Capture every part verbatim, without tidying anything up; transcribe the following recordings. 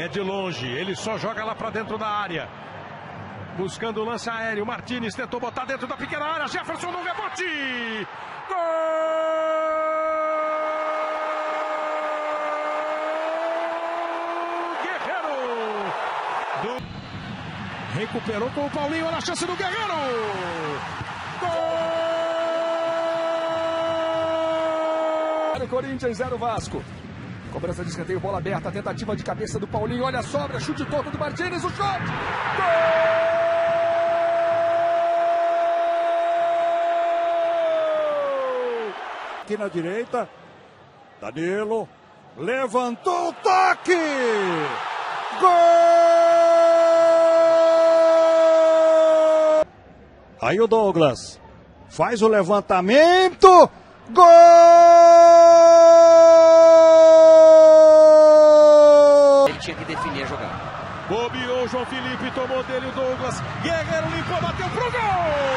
É de longe, ele só joga lá pra dentro da área. Buscando o lance aéreo, Martínez tentou botar dentro da pequena área, Jefferson no rebote! Gol! Guerreiro! Do... Recuperou com o Paulinho, olha a chance do Guerreiro! Gol! Corinthians zero Vasco. Cobrança de escanteio, bola aberta, tentativa de cabeça do Paulinho, olha a sobra, chute torto do Martínez, o chute! Gol! Aqui na direita, Danilo, levantou o toque! Gol! Aí o Douglas faz o levantamento, gol! Ele tinha que definir a jogada. Bobeou, João Felipe, tomou dele o Douglas, Guerreiro limpou, bateu pro gol!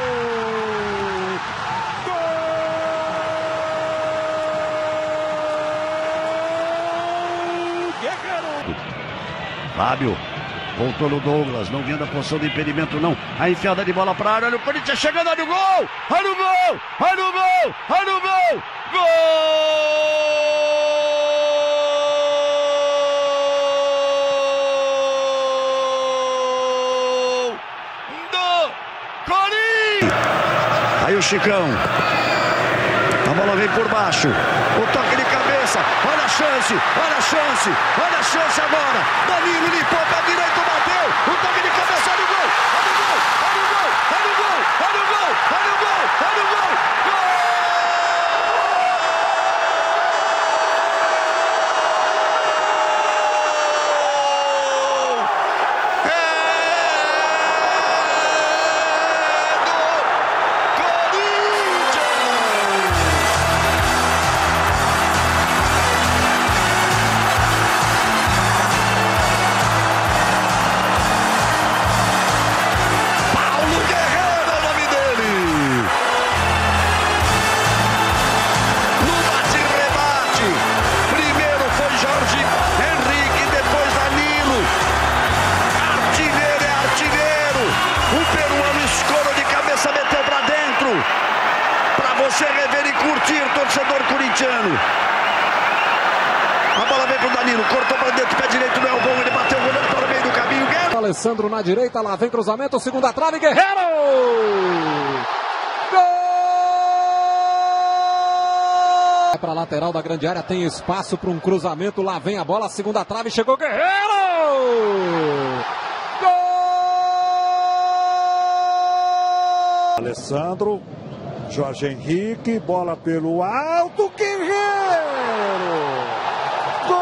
Fábio, voltou no Douglas, não vinha da posição de impedimento não, a enfiada de bola para a área, olha o Corinthians chegando, olha o gol, olha o gol, olha o gol, olha o gol, gol do Corinthians! Aí o Chicão, a bola vem por baixo, o toque de cabeça, olha a chance, olha a chance, olha a chance agora, Danilo limpou, pé direito, bateu, o toque de cabeça, olha o gol, olha o gol, olha o gol, olha o gol, olha o gol, olha o gol, olha o gol, você rever e curtir, torcedor corintiano. A bola vem pro Danilo, cortou para dentro, pé direito não é o bom, ele bateu o goleiro para o meio do caminho. Guerreiro. Alessandro na direita, lá vem cruzamento, segunda trave, Guerreiro! Gol! É para lateral da grande área, tem espaço para um cruzamento, lá vem a bola, segunda trave, chegou Guerreiro! Gol! Alessandro, Jorge Henrique, bola pelo alto, Guerreiro! Gol!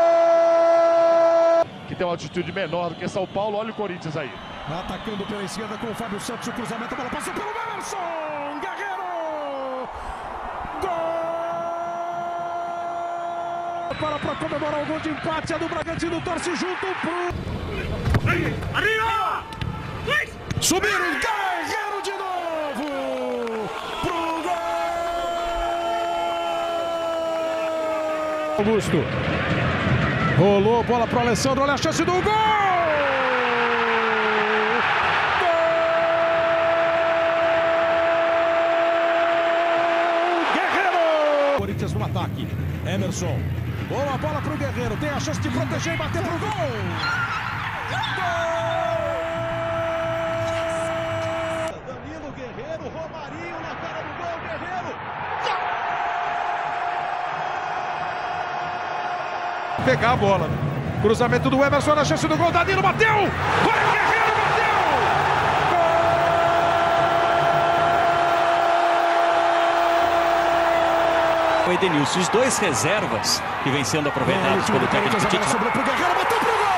Que tem uma altitude menor do que São Paulo, olha o Corinthians aí. Atacando pela esquerda com o Fábio Santos, o cruzamento, a bola passou pelo Emerson! Guerreiro! Gol! Para para comemorar o gol de empate, a do Bragantino torce junto pro... Arriba! Subiram, Guerreiro de novo! Pro gol! Augusto. Rolou, bola pro Alessandro, olha a chance do gol! Gol! Guerreiro! Corinthians no ataque. Emerson. Boa bola pro Guerreiro, tem a chance de proteger e bater pro gol! Danilo, Guerreiro, Romarinho na cara do gol, Guerreiro! Pegar a bola. Cruzamento do Emerson na chance do gol, Danilo bateu! Vai, Guerreiro, bateu! Gol! O Edenilson, os dois reservas que vem sendo aproveitados pelo técnico Tite. Sobrou pro Guerreiro, bateu pro gol!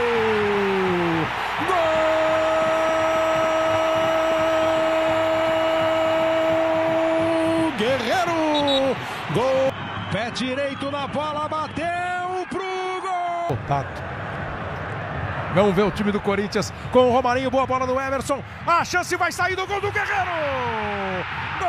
Gol! Guerreiro! Gol! Pé direito na bola, bateu pro gol! Tato. Vamos ver o time do Corinthians com o Romarinho, boa bola do Emerson. A chance vai sair do gol do Guerreiro! Gol!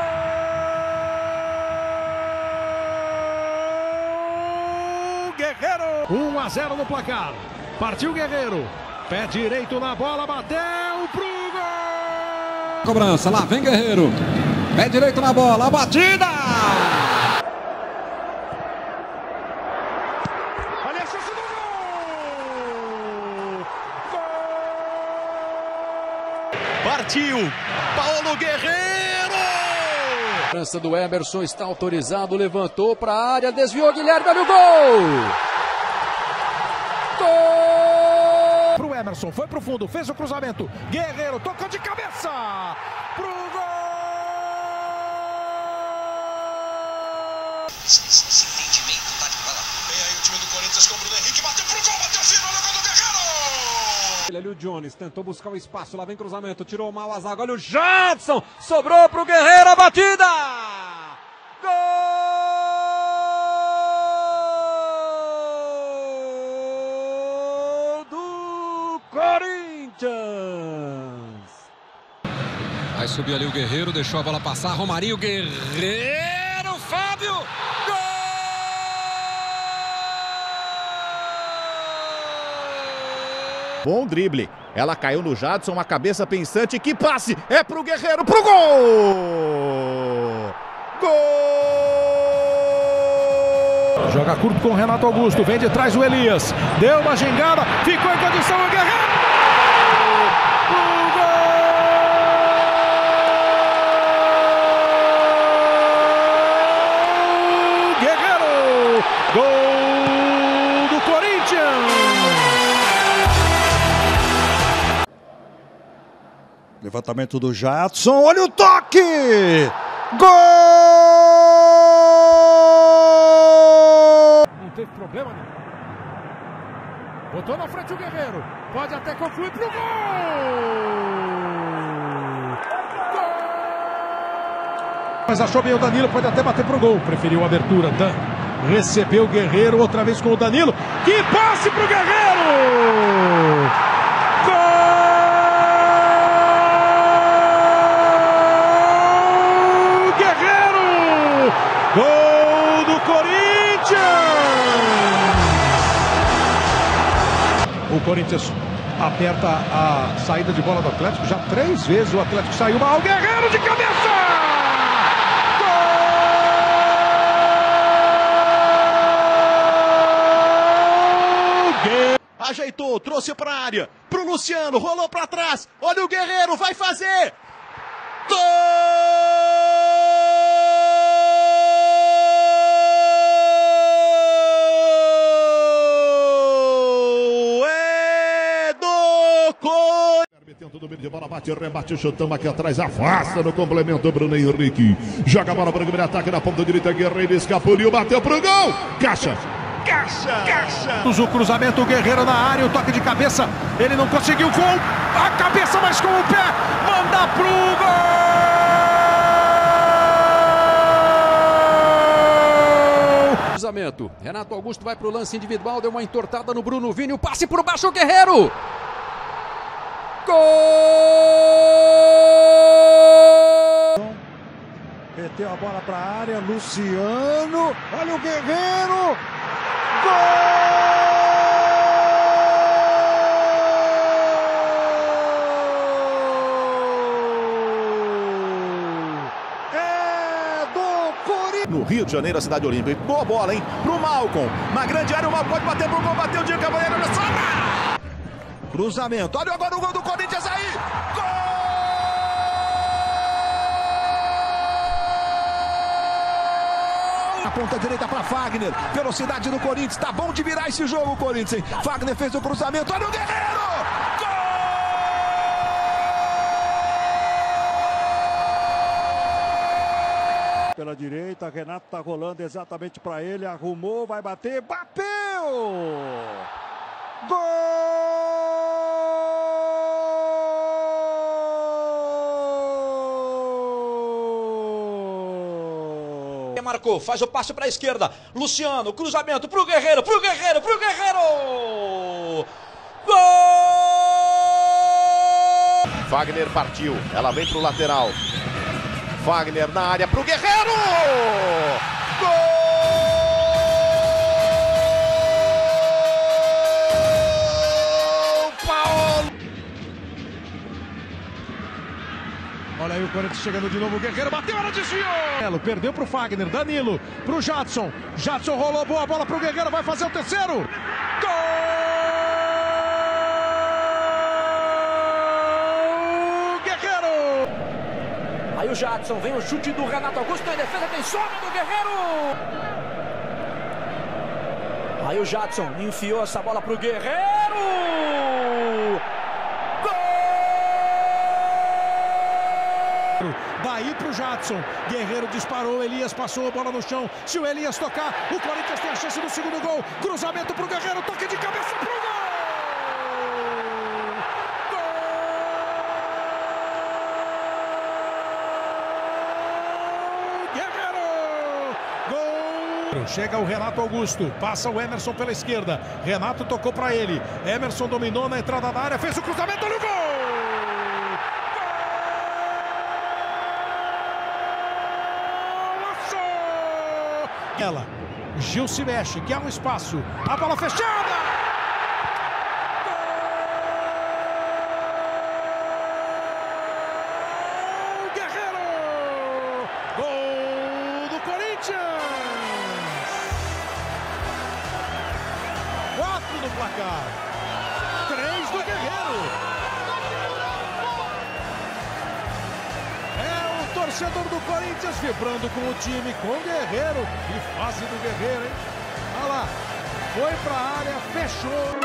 Guerreiro! um a zero no placar. Partiu Guerreiro. Pé direito na bola, bateu pro gol! Cobrança, lá vem Guerreiro. Pé direito na bola, a batida! Olha a chance do gol! Gol! Partiu! Paulo Guerreiro! A cobrança do Emerson está autorizado, levantou para a área, desviou Guilherme, olha o gol! Gol! Pro Emerson, foi pro fundo, fez o cruzamento. Guerreiro tocou de cabeça pro gol! Entendimento, tá de bola. Vem aí o time do Corinthians com o Bruno Henrique, bateu pro gol, bateu firme, olha o gol do Guerreiro! Ele ali o Jones, tentou buscar o espaço, lá vem cruzamento, tirou mal a zaga, olha o Jadson, sobrou pro Guerreiro, a batida! Gol do Corinthians! Vai subir ali o Guerreiro, deixou a bola passar, Romarinho, Guerreiro, Fábio! Gol! Bom drible, ela caiu no Jadson, uma cabeça pensante, que passe, é pro Guerreiro, pro gol! Gol! Joga curto com o Renato Augusto, vem de trás o Elias, deu uma gingada, ficou em condição o Guerreiro! Pro gol! Guerreiro! Gol do Corinthians! Levantamento do Jadson, olha o toque! Gol! Não teve problema nenhum. Botou na frente o Guerreiro. Pode até concluir pro gol! Gol! Mas achou bem o Danilo, pode até bater pro gol. Preferiu a abertura. Dan. Recebeu o Guerreiro outra vez com o Danilo. Que passe pro Guerreiro! Gol do Corinthians! O Corinthians aperta a saída de bola do Atlético. Já três vezes o Atlético saiu mal. Guerreiro de cabeça! Gol! Ajeitou, trouxe para a área, pro Luciano, rolou para trás. Olha o Guerreiro, vai fazer! Gol! Metendo o domínio de bola, bate, rebate o chutão aqui atrás, afasta no complemento Bruno Henrique. Joga a bola para o primeiro ataque na ponta direita, Guerreiro escapuliu, bateu pro gol. Caixa! Caixa! Caixa! O cruzamento, o Guerreiro na área, o toque de cabeça, ele não conseguiu com a cabeça, mas com o pé, manda pro gol! Cruzamento, Renato Augusto vai pro lance individual, deu uma entortada no Bruno Vini, o passe por baixo, o Guerreiro! Gol! Meteu a bola para a área, Luciano, olha o Guerreiro! Gol! É do Corinthians! No Rio de Janeiro, a cidade olímpica. Boa bola, hein? Pro Malcom. Na grande área, o Malcom pode bater pro gol, bateu o Diego Cavaleiro na sobra! Cruzamento, olha agora o gol do Corinthians aí! Gol! A ponta direita para Fagner, velocidade do Corinthians, tá bom de virar esse jogo, Corinthians, hein? Fagner fez o cruzamento, olha o Guerreiro! Gol! Pela direita, Renato tá rolando exatamente para ele, arrumou, vai bater, bateu! Gol! Marcou, faz o passe para a esquerda. Luciano, cruzamento pro Guerreiro, pro Guerreiro, pro Guerreiro! Gol! Fagner partiu, ela vem pro lateral. Fagner na área pro Guerreiro! Gol! Corinthians chegando de novo, o Guerreiro bateu, ela desviou! Perdeu pro Fagner, Danilo, pro Jadson. Jadson rolou, boa bola pro Guerreiro, vai fazer o terceiro. Gol! Guerreiro! Aí o Jadson, vem o chute do Renato Augusto, na defesa tem sobra do Guerreiro! Aí o Jadson enfiou essa bola pro Guerreiro! Daí pro Jadson, Guerreiro disparou, Elias passou a bola no chão. Se o Elias tocar, o Corinthians tem a chance do segundo gol. Cruzamento pro Guerreiro, toque de cabeça pro gol! Gol! Guerreiro! Gol! Chega o Renato Augusto, passa o Emerson pela esquerda. Renato tocou para ele. Emerson dominou na entrada da área, fez o cruzamento no gol! Ela, Gil se mexe, quer um espaço, a bola fechada! Gol! Guerreiro! Gol do Corinthians! Quatro no placar, três do Guerreiro. Torcedor do Corinthians vibrando com o time, com o Guerreiro. Que fase do Guerreiro, hein? Olha lá, foi pra área, fechou.